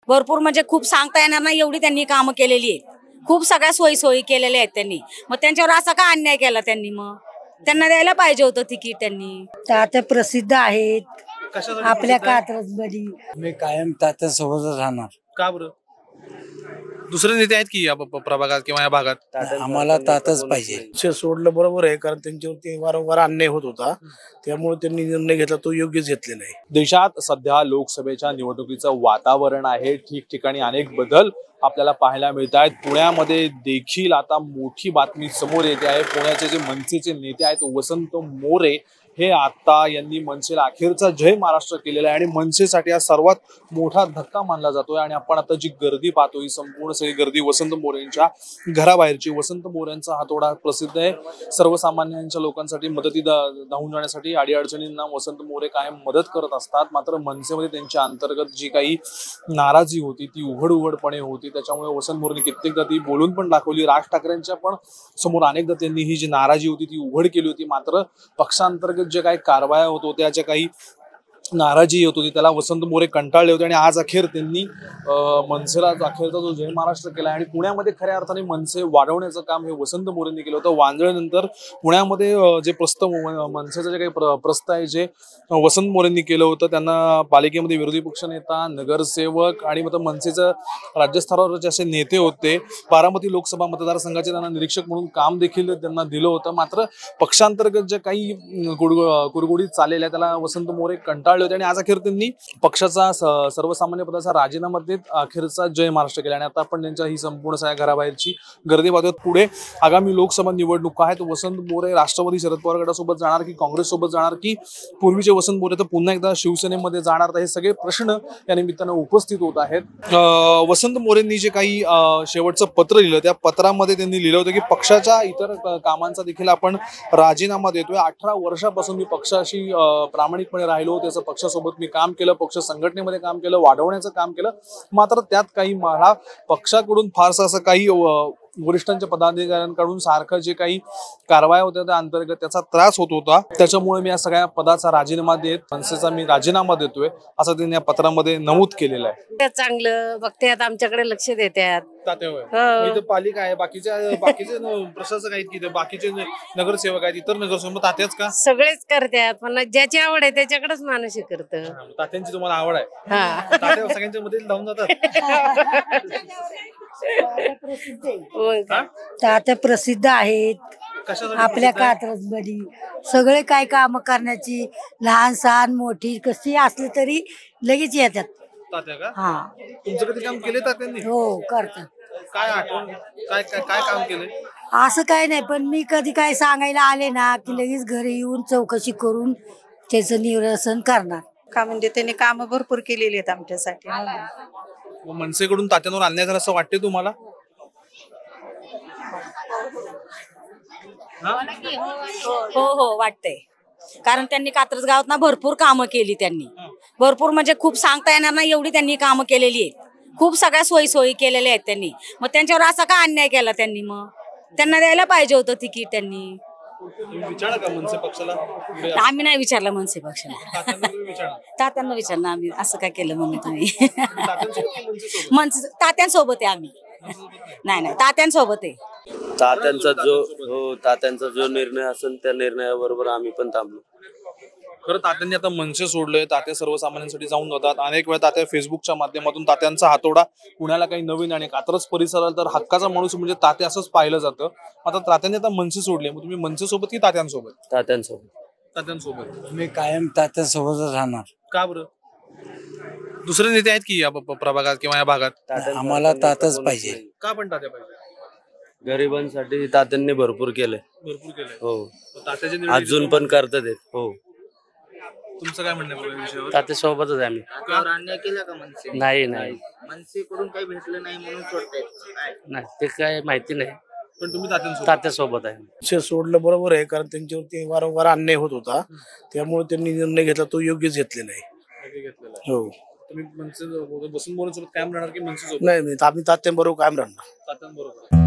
भरपूर म्हणजे खूप सांगता येणार नाही एवढी त्यांनी कामं केलेली आहेत। खूप सगळ्या सोयी केलेल्या आहेत त्यांनी। मग त्यांच्यावर असा का अन्याय केला त्यांनी? मग त्यांना द्यायला पाहिजे होतं तिकीट त्यांनी। तात्या प्रसिद्ध आहेत आपल्या कात्रजमध्ये। मी कायम तात्यासोबतच राहणार। का बरं? दुसरे नेते आहेत की या प्रभागात किंवा या भागात? आम्हाला तात्याच पाहिजे। सोडलं बरोबर आहे, कारण त्यांच्यावरती वारंवार अन्याय होत होता, त्यामुळे त्यांनी निर्णय घेतला तो योग्यच घेतलेला आहे। देशात सध्या लोकसभेच्या निवडणुकीचं वातावरण आहे। ठिकठिकाणी अनेक बदल आपल्याला पाहायला मिळत आहेत। पुण्यामध्ये देखील आता मोठी बातमी समोर येते आहे। पुण्याचे जे मनसेचे नेते आहेत वसंत मोरे हे आता यांनी मनसेला अखेरचा जय महाराष्ट्र केलेला आहे आणि मनसेसाठी हा सर्वात मोठा धक्का मानला जातोय। आणि आपण आता जी गर्दी पाहतोय ही संपूर्ण सगळी गर्दी वसंत मोरेंच्या घराबाहेरची। वसंत मोरेंचा हातोडा प्रसिद्ध आहे। सर्वसामान्यांच्या लोकांसाठी मदती धावून जाण्यासाठी अडीअडचणींना वसंत मोरे कायम मदत करत असतात। मात्र मनसेमध्ये त्यांच्या अंतर्गत जी काही नाराजी होती ती उघडपणे होती। त्याच्यामुळे वसंत मोरेंनी कित्येकदा ती बोलून पण दाखवली। राज ठाकरेंच्या पण समोर अनेकदा त्यांनी ही जी नाराजी होती ती उघड केली होती। मात्र पक्षांतर्गत जे काही कारवाया होत होत्या, ज्या काही नाराजी होत होती, त्याला वसंत मोरे कंटाळले होते आणि आज अखेर त्यांनी मनसेला अखेरचा जो जय महाराष्ट्र केला आणि पुण्यामध्ये खऱ्या अर्थाने मनसे वाढवण्याचं काम हे वसंत मोरेंनी केलं होतं। वांजळनंतर पुण्यामध्ये जे मनसेचं जे काही प्रस्थ आहे जे वसंत मोरेंनी केलं होतं, त्यांना पालिकेमध्ये विरोधी पक्षनेता, नगरसेवक आणि मनसेचं राज्यस्तरावर जे असे नेते होते, बारामती लोकसभा मतदारसंघाचे त्यांना निरीक्षक म्हणून काम देखील त्यांना दिलं होतं। मात्र पक्षांतर्गत जे काही कुरगुडीत चाललेल्या त्याला वसंत मोरे कंटाळले होते आणि आज अखेर त्यांनी पक्षाचा सर्वसामान्य पदाचा राजीनामा देत अखेरचा जय महाराष्ट्र केला। आणि आता आपण त्यांच्या ही संपूर्ण सगळ्या घराबाहेरची गर्दी पाहतोय। पुढे आगामी लोकसभा निवडणुका आहेत। वसंत मोरे राष्ट्रवादी शरद पवार गटासोबत जाणार की काँग्रेस सोबत जाणार की पूर्वीचे वसंत मोरे तर पुन्हा एकदा शिवसेनेमध्ये जाणार, तर हे सगळे प्रश्न या निमित्तानं उपस्थित होत आहेत। वसंत मोरेंनी जे काही शेवटचं पत्र लिहिलं त्या पत्रामध्ये त्यांनी लिहिलं होतं की पक्षाच्या इतर कामांचा देखील आपण राजीनामा देतोय। 18 वर्षापासून मी पक्षाशी प्रामाणिकपणे राहिलो, त्याचं पक्षासोबत मी काम केलं, पक्ष संघटनेमध्ये काम केलं, वाढवण्याचं काम केलं। मात्र त्यात काही मला पक्षाकडून फारसं असं काही वरिष्ठांच्या पदाधिकाऱ्यांकडून सारखं जे काही कारवाया होत्या त्या अंतर्गत त्याचा त्रास होत होता। त्याच्यामुळे मी या सगळ्या पदाचा राजीनामा देत मनसेचा मी राजीनामा देतोय असं त्यांनी या पत्रामध्ये नमूद केलेलं आहे। चांगलं बघतात, आमच्याकडे लक्ष देतात। इथं पालिका आहे, बाकीचे प्रशासक आहेत की बाकीचे नगरसेवक आहेत, इतर नगरसेवक तात्याच का? सगळेच करतात, पण ज्याची आवड आहे त्याच्याकडेच माणूस करत। तात्यांची तुम्हाला आवड आहे? तात्या सगळ्यांच्या मध्ये धावून जातात। तात्या प्रसिद्ध आहेत आपल्या कात्रजमध्ये। सगळे काय काम करण्याची, लहान सहान मोठी कशी असली तरी लगेच येतात तात्या का? हा, तुमचं कधी काम केले तात्यांनी? हो करतात। काय आठवण, काय काम केले? असं काय नाही, पण मी कधी काय सांगायला आले ना की लगेच घरी येऊन चौकशी करून त्याचं निरसन करणार का। म्हणजे त्यांनी काम भरपूर केलेली आहेत आमच्यासाठी। मनसेकडून तात्यांवर अन्याय झाला असं वाटते तुम्हाला? हो वाटतंय, कारण त्यांनी कात्रज गावात ना भरपूर कामं केली त्यांनी। भरपूर म्हणजे खूप सांगता येणार नाही एवढी त्यांनी कामं केलेली आहेत। खूप सगळ्या सोयी केलेल्या आहेत त्यांनी। मग त्यांच्यावर असा का अन्याय केला त्यांनी? मग त्यांना द्यायला पाहिजे होतं तिकीट त्यांनी। विचारा का मनसे पक्षाला? आम्ही नाही विचारलं मनसे पक्षाला, तात्यांना विचारलं आम्ही असं काय केलं म्हणून तुम्ही। मनसे तात्यांसोबत आहे आम्ही, नाही तात्यांसोबत आहे। तात्यांचा जो निर्णय असेल त्या निर्णयाबरोबर आम्ही पण थांबलो। खरं तात्यांनी आता मनसे सोडलंय, तात्या सर्वसामान्यांसाठी जाऊन जातात। अनेक वेळा तात्या फेसबुकच्या माध्यमातून तात्यांचा हातोडा पुण्याला काही नवीन आणि कात्रज परिसराला तर हक्काचा माणूस म्हणजे तात्या असंच पाहिलं जातं। आता तात्यांनी आता मनसे सोडले, मग तुम्ही मनसे सोबत की तात्यांसोबत? तात्यांसोबत। मी कायम तात्यासोबतच राहणार। का बरं? दुसरे नेते आहेत की या प्रभागात किंवा या भागात? आम्हाला तात्याच पाहिजे। का पण तात्या पाहिजे? गरिबांसाठी तात्यांनी भरपूर केलंय। हो, अजून पण करतात। हो, तुमचं काय म्हणणं आहे? तात्या सोबतच आहे आम्ही। अन्याय केला का मनसे? नाही, मनसेकडून काही भेटलं नाही म्हणून सोडतायत? नाही, ते काय माहिती नाही, पण तुम्ही तात्यासोबत आहे। सोडलं बरोबर आहे, कारण त्यांच्यावरती वारंवार अन्याय होत होता, त्यामुळे त्यांनी निर्णय घेतला तो योग्यच घेतलेला आहे। हो, तुम्ही मनसे वसंत मोरेंसोबत कायम राहणार की मनसे सोबत? नाही, आम्ही तात्यांबरोबर कायम राहणार। तात्यांबरोबर।